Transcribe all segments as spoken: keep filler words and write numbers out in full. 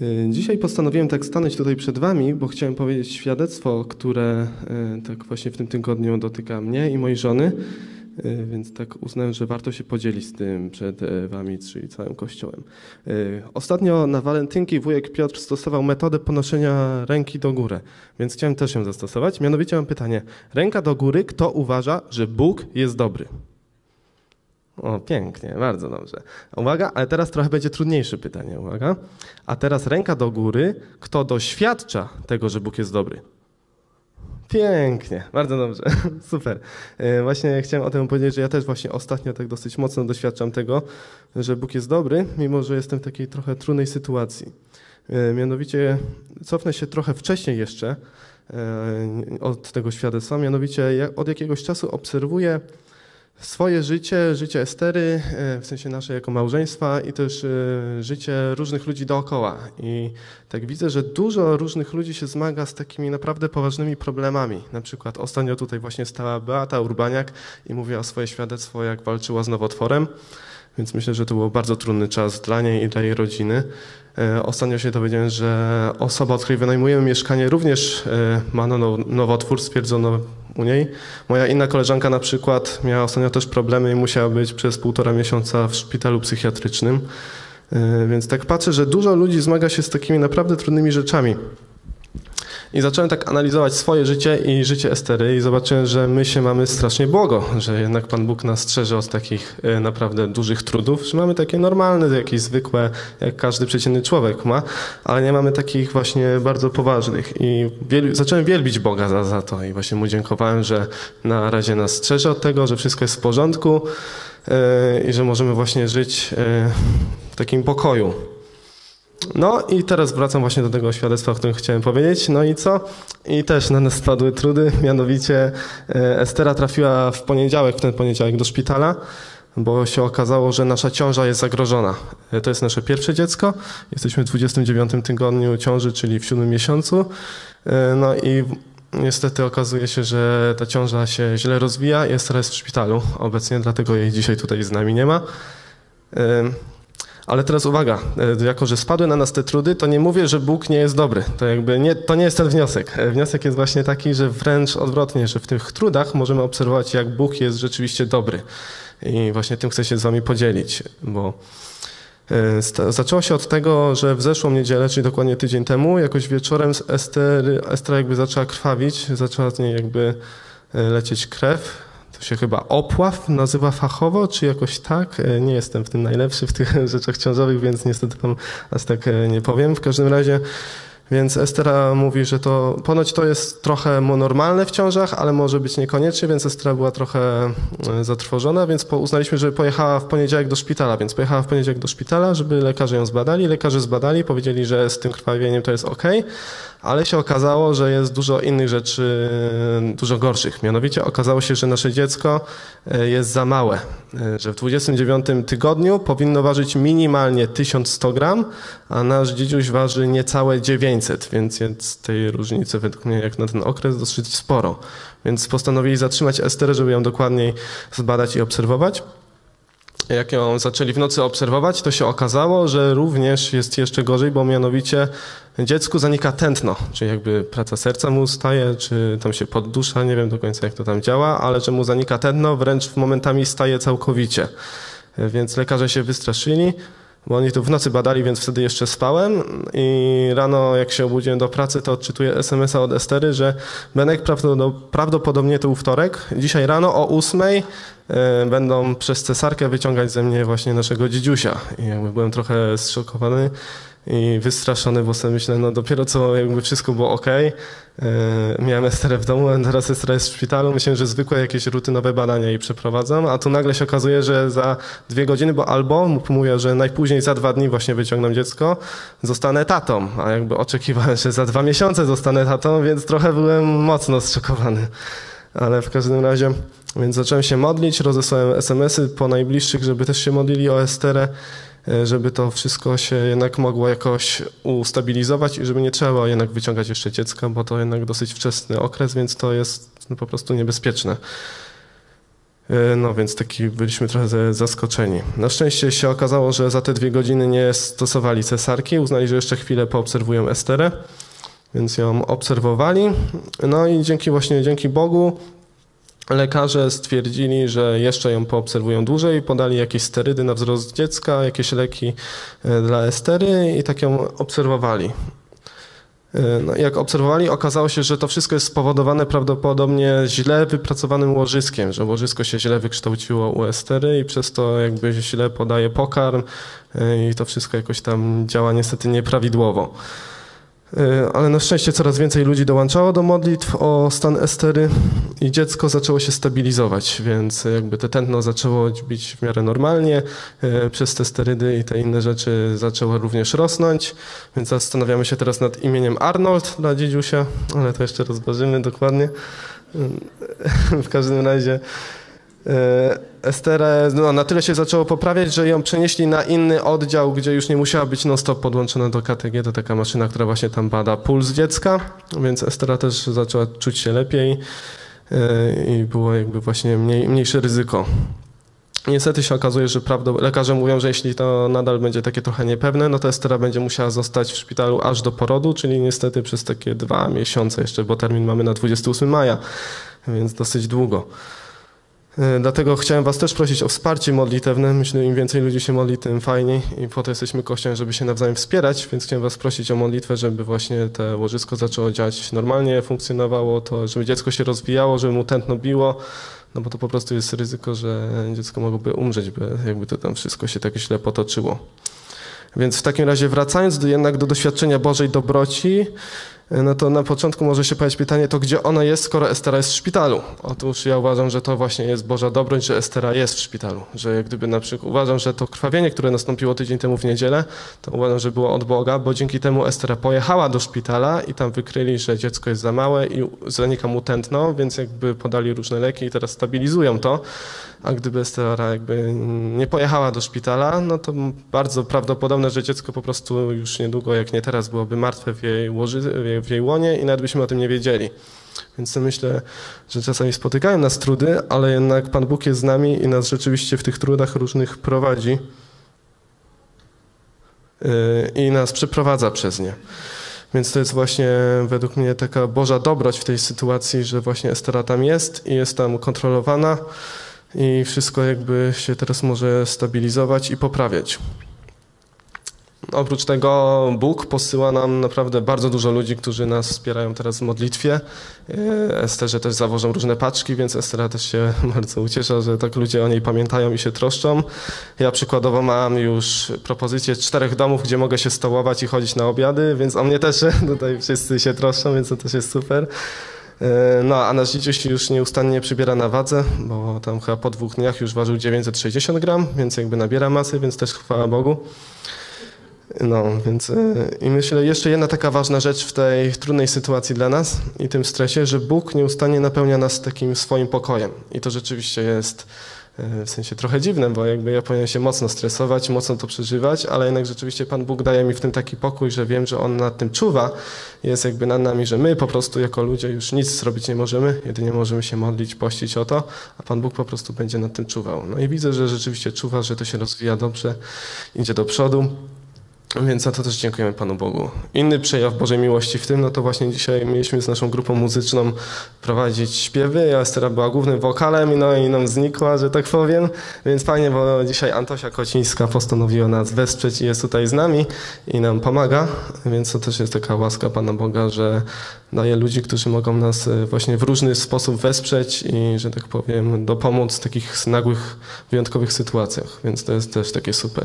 Dzisiaj postanowiłem tak stanąć tutaj przed wami, bo chciałem powiedzieć świadectwo, które tak właśnie w tym tygodniu dotyka mnie i mojej żony, więc tak uznałem, że warto się podzielić z tym przed wami, czyli całym Kościołem. Ostatnio na walentynki wujek Piotr stosował metodę podnoszenia ręki do góry, więc chciałem też ją zastosować. Mianowicie mam pytanie, ręka do góry, kto uważa, że Bóg jest dobry? O, pięknie, bardzo dobrze. Uwaga, ale teraz trochę będzie trudniejsze pytanie, uwaga. A teraz ręka do góry, kto doświadcza tego, że Bóg jest dobry? Pięknie, bardzo dobrze, super. Właśnie chciałem o tym powiedzieć, że ja też właśnie ostatnio tak dosyć mocno doświadczam tego, że Bóg jest dobry, mimo że jestem w takiej trochę trudnej sytuacji. Mianowicie cofnę się trochę wcześniej jeszcze od tego świadectwa, mianowicie od jakiegoś czasu obserwuję swoje życie, życie Estery, w sensie nasze jako małżeństwa i też życie różnych ludzi dookoła. I tak widzę, że dużo różnych ludzi się zmaga z takimi naprawdę poważnymi problemami. Na przykład ostatnio tutaj właśnie stała Beata Urbaniak i mówiła o swoje świadectwo, jak walczyła z nowotworem. Więc myślę, że to był bardzo trudny czas dla niej i dla jej rodziny. Ostatnio się dowiedziałem, że osoba, od której wynajmujemy mieszkanie, również ma nowotwór, stwierdzono u niej. Moja inna koleżanka na przykład miała ostatnio też problemy i musiała być przez półtora miesiąca w szpitalu psychiatrycznym. Więc tak patrzę, że dużo ludzi zmaga się z takimi naprawdę trudnymi rzeczami. I zacząłem tak analizować swoje życie i życie Estery i zobaczyłem, że my się mamy strasznie błogo, że jednak Pan Bóg nas strzeże od takich naprawdę dużych trudów, że mamy takie normalne, jakieś zwykłe, jak każdy przeciętny człowiek ma, ale nie mamy takich właśnie bardzo poważnych. I wiel- zacząłem wielbić Boga za, za to i właśnie Mu dziękowałem, że na razie nas strzeże od tego, że wszystko jest w porządku yy, i że możemy właśnie żyć yy, w takim pokoju. No i teraz wracam właśnie do tego świadectwa, o którym chciałem powiedzieć. No i co? I też na nas spadły trudy, mianowicie Estera trafiła w poniedziałek, w ten poniedziałek do szpitala, bo się okazało, że nasza ciąża jest zagrożona. To jest nasze pierwsze dziecko, jesteśmy w dwudziestym dziewiątym tygodniu ciąży, czyli w siódmym miesiącu. No i niestety okazuje się, że ta ciąża się źle rozwija i Estera jest w szpitalu obecnie, dlatego jej dzisiaj tutaj z nami nie ma. Ale teraz uwaga, jako że spadły na nas te trudy, to nie mówię, że Bóg nie jest dobry. To jakby nie, to nie jest ten wniosek. Wniosek jest właśnie taki, że wręcz odwrotnie, że w tych trudach możemy obserwować, jak Bóg jest rzeczywiście dobry. I właśnie tym chcę się z wami podzielić, bo zaczęło się od tego, że w zeszłą niedzielę, czyli dokładnie tydzień temu, jakoś wieczorem z Estery, Estera jakby zaczęła krwawić, zaczęła z niej jakby lecieć krew. To się chyba opław nazywa fachowo, czy jakoś tak. Nie jestem w tym najlepszy, w tych rzeczach ciążowych, więc niestety wam aż tak nie powiem. W każdym razie, więc Estera mówi, że to ponoć to jest trochę normalne w ciążach, ale może być niekoniecznie, więc Estera była trochę zatrwożona, więc uznaliśmy, że pojechała w poniedziałek do szpitala, więc pojechała w poniedziałek do szpitala, żeby lekarze ją zbadali. Lekarze zbadali, powiedzieli, że z tym krwawieniem to jest ok, ale się okazało, że jest dużo innych rzeczy, dużo gorszych. Mianowicie okazało się, że nasze dziecko jest za małe, że w dwudziestym dziewiątym tygodniu powinno ważyć minimalnie tysiąc sto gram, a nasz dzidziuś waży niecałe dziewięćset, więc jest tej różnicy według mnie jak na ten okres dosyć sporo. Więc postanowili zatrzymać Esterę, żeby ją dokładniej zbadać i obserwować. Jak ją zaczęli w nocy obserwować, to się okazało, że również jest jeszcze gorzej, bo mianowicie dziecku zanika tętno, czyli jakby praca serca mu staje, czy tam się poddusza, nie wiem do końca jak to tam działa, ale że mu zanika tętno, wręcz momentami staje całkowicie. Więc lekarze się wystraszyli, bo oni to w nocy badali, więc wtedy jeszcze spałem i rano jak się obudziłem do pracy, to odczytuję es em es a od Estery, że Benek prawdopodobnie to był wtorek, dzisiaj rano o ósmej będą przez cesarkę wyciągać ze mnie właśnie naszego dzidziusia. I jakby byłem trochę zszokowany i wystraszony, bo sobie myślę, no dopiero co jakby wszystko było ok. Miałem Esterę w domu, a teraz Estera jest w szpitalu. Myślałem, że zwykłe jakieś rutynowe badania jej przeprowadzam, a tu nagle się okazuje, że za dwie godziny, bo albo mówię, że najpóźniej za dwa dni właśnie wyciągną dziecko, zostanę tatą, a jakby oczekiwałem, że za dwa miesiące zostanę tatą, więc trochę byłem mocno zszokowany. Ale w każdym razie, więc zacząłem się modlić, rozesłałem es em esy po najbliższych, żeby też się modlili o Esterę, żeby to wszystko się jednak mogło jakoś ustabilizować i żeby nie trzeba było jednak wyciągać jeszcze dziecka, bo to jednak dosyć wczesny okres, więc to jest po prostu niebezpieczne. No więc taki byliśmy trochę zaskoczeni. Na szczęście się okazało, że za te dwie godziny nie stosowali cesarki, uznali, że jeszcze chwilę poobserwują Esterę, więc ją obserwowali. No i dzięki właśnie, dzięki Bogu lekarze stwierdzili, że jeszcze ją poobserwują dłużej, podali jakieś sterydy na wzrost dziecka, jakieś leki dla Estery i tak ją obserwowali. No, jak obserwowali, okazało się, że to wszystko jest spowodowane prawdopodobnie źle wypracowanym łożyskiem, że łożysko się źle wykształciło u Estery i przez to jakby źle podaje pokarm i to wszystko jakoś tam działa niestety nieprawidłowo. Ale na szczęście coraz więcej ludzi dołączało do modlitw o stan Estery i dziecko zaczęło się stabilizować, więc jakby te tętno zaczęło bić w miarę normalnie, przez te sterydy i te inne rzeczy zaczęło również rosnąć, więc zastanawiamy się teraz nad imieniem Arnold dla dziedziusia, ale to jeszcze rozważymy dokładnie. W każdym razie Esterę no, na tyle się zaczęło poprawiać, że ją przenieśli na inny oddział, gdzie już nie musiała być non-stop podłączona do K T G. To taka maszyna, która właśnie tam bada puls dziecka, więc Estera też zaczęła czuć się lepiej i było jakby właśnie mniej, mniejsze ryzyko. Niestety się okazuje, że prawdą, lekarze mówią, że jeśli to nadal będzie takie trochę niepewne, no to Estera będzie musiała zostać w szpitalu aż do porodu, czyli niestety przez takie dwa miesiące jeszcze, bo termin mamy na dwudziestego ósmego maja, więc dosyć długo. Dlatego chciałem was też prosić o wsparcie modlitewne. Myślę, że im więcej ludzi się modli, tym fajniej i po to jesteśmy Kościołem, żeby się nawzajem wspierać, więc chciałem was prosić o modlitwę, żeby właśnie te łożysko zaczęło działać normalnie, funkcjonowało to, żeby dziecko się rozwijało, żeby mu tętno biło, no bo to po prostu jest ryzyko, że dziecko mogłoby umrzeć, by jakby to tam wszystko się tak źle potoczyło. Więc w takim razie wracając do, jednak do doświadczenia Bożej dobroci, no to na początku może się pojawić pytanie, to gdzie ona jest, skoro Estera jest w szpitalu? Otóż ja uważam, że to właśnie jest Boża dobroć, że Estera jest w szpitalu. Że jak gdyby na przykład uważam, że to krwawienie, które nastąpiło tydzień temu w niedzielę, to uważam, że było od Boga, bo dzięki temu Estera pojechała do szpitala i tam wykryli, że dziecko jest za małe i zanika mu tętno, więc jakby podali różne leki i teraz stabilizują to. A gdyby Estera jakby nie pojechała do szpitala, no to bardzo prawdopodobne, że dziecko po prostu już niedługo, jak nie teraz, byłoby martwe w jej, łoży, w jej łonie i nawet byśmy o tym nie wiedzieli. Więc myślę, że czasami spotykają nas trudy, ale jednak Pan Bóg jest z nami i nas rzeczywiście w tych trudach różnych prowadzi i nas przeprowadza przez nie. Więc to jest właśnie według mnie taka Boża dobroć w tej sytuacji, że właśnie Estera tam jest i jest tam kontrolowana i wszystko jakby się teraz może stabilizować i poprawiać. Oprócz tego Bóg posyła nam naprawdę bardzo dużo ludzi, którzy nas wspierają teraz w modlitwie. Esterze też zawożą różne paczki, więc Estera też się bardzo uciesza, że tak ludzie o niej pamiętają i się troszczą. Ja przykładowo mam już propozycję czterech domów, gdzie mogę się stołować i chodzić na obiady, więc o mnie też tutaj wszyscy się troszczą, więc to też jest super. No, a nasz dzieciuś już nieustannie przybiera na wadze, bo tam chyba po dwóch dniach już ważył dziewięćset sześćdziesiąt gram, więc jakby nabiera masy, więc też chwała Bogu. No, więc i myślę, jeszcze jedna taka ważna rzecz w tej trudnej sytuacji dla nas i tym stresie, że Bóg nieustannie napełnia nas takim swoim pokojem. I to rzeczywiście jest w sensie trochę dziwne, bo jakby ja powinienem się mocno stresować, mocno to przeżywać, ale jednak rzeczywiście Pan Bóg daje mi w tym taki pokój, że wiem, że On nad tym czuwa, jest jakby nad nami, że my po prostu jako ludzie już nic zrobić nie możemy, jedynie możemy się modlić, pościć o to, a Pan Bóg po prostu będzie nad tym czuwał. No i widzę, że rzeczywiście czuwa, że to się rozwija dobrze, idzie do przodu. Więc za to też dziękujemy Panu Bogu. Inny przejaw Bożej miłości w tym, no to właśnie dzisiaj mieliśmy z naszą grupą muzyczną prowadzić śpiewy. Ja Estera była głównym wokalem, no i nam znikła, że tak powiem. Więc fajnie, bo dzisiaj Antosia Kocińska postanowiła nas wesprzeć i jest tutaj z nami i nam pomaga. Więc to też jest taka łaska Pana Boga, że daje ludzi, którzy mogą nas właśnie w różny sposób wesprzeć i, że tak powiem, dopomóc w takich nagłych, wyjątkowych sytuacjach. Więc to jest też takie super.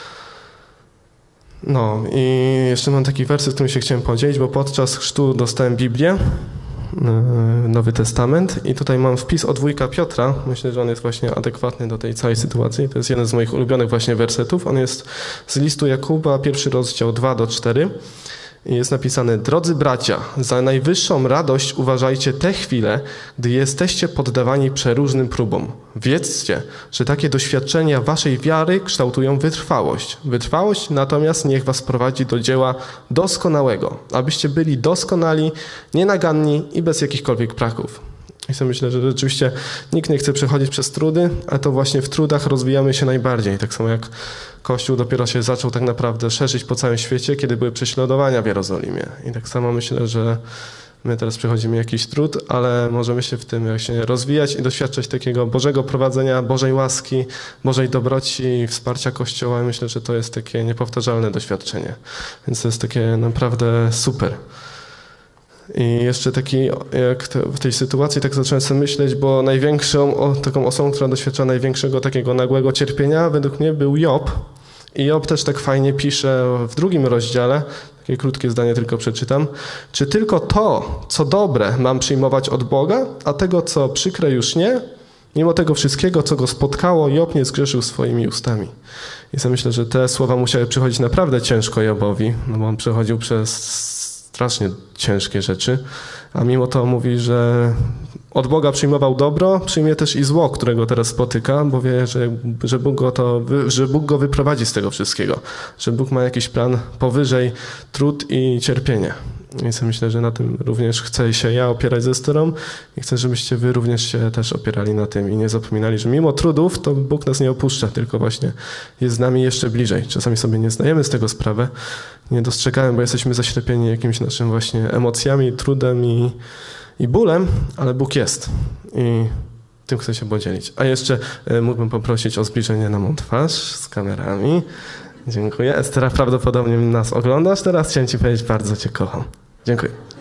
No i jeszcze mam taki werset, którym się chciałem podzielić, bo podczas chrztu dostałem Biblię, Nowy Testament i tutaj mam wpis od wujka Piotra. Myślę, że on jest właśnie adekwatny do tej całej sytuacji. To jest jeden z moich ulubionych właśnie wersetów. On jest z listu Jakuba, pierwszy rozdział dwa do czterech. I jest napisane: drodzy bracia, za najwyższą radość uważajcie te chwile, gdy jesteście poddawani przeróżnym próbom. Wiedzcie, że takie doświadczenia waszej wiary kształtują wytrwałość. Wytrwałość natomiast niech was prowadzi do dzieła doskonałego, abyście byli doskonali, nienaganni i bez jakichkolwiek braków. I sobie myślę, że rzeczywiście nikt nie chce przechodzić przez trudy, a to właśnie w trudach rozwijamy się najbardziej. Tak samo jak Kościół dopiero się zaczął tak naprawdę szerzyć po całym świecie, kiedy były prześladowania w Jerozolimie. I tak samo myślę, że my teraz przechodzimy jakiś trud, ale możemy się w tym właśnie rozwijać i doświadczać takiego Bożego prowadzenia, Bożej łaski, Bożej dobroci, wsparcia Kościoła. I myślę, że to jest takie niepowtarzalne doświadczenie. Więc to jest takie naprawdę super. I jeszcze taki, jak te, w tej sytuacji tak zacząłem sobie myśleć, bo największą o, taką osobą, która doświadcza największego takiego nagłego cierpienia, według mnie był Job. I Job też tak fajnie pisze w drugim rozdziale, takie krótkie zdanie tylko przeczytam. Czy tylko to, co dobre, mam przyjmować od Boga, a tego, co przykre, już nie? Mimo tego wszystkiego, co go spotkało, Job nie zgrzeszył swoimi ustami. I sobie myślę, że te słowa musiały przychodzić naprawdę ciężko Jobowi, no bo on przechodził przez strasznie ciężkie rzeczy, a mimo to mówi, że od Boga przyjmował dobro, przyjmie też i zło, którego teraz spotyka, bo wie, że, że, Bóg go to, że Bóg go wyprowadzi z tego wszystkiego, że Bóg ma jakiś plan powyżej trud i cierpienia. Więc myślę, że na tym również chcę się ja opierać ze Esterą i chcę, żebyście wy również się też opierali na tym i nie zapominali, że mimo trudów to Bóg nas nie opuszcza, tylko właśnie jest z nami jeszcze bliżej. Czasami sobie nie zdajemy z tego sprawę, nie dostrzegamy, bo jesteśmy zaślepieni jakimiś naszym właśnie emocjami, trudem i, i bólem, ale Bóg jest i tym chcę się podzielić. A jeszcze mógłbym poprosić o zbliżenie na mą twarz z kamerami. Dziękuję. Estera, prawdopodobnie nas oglądasz teraz. Chciałem ci powiedzieć, bardzo cię kocham. Dziękuję.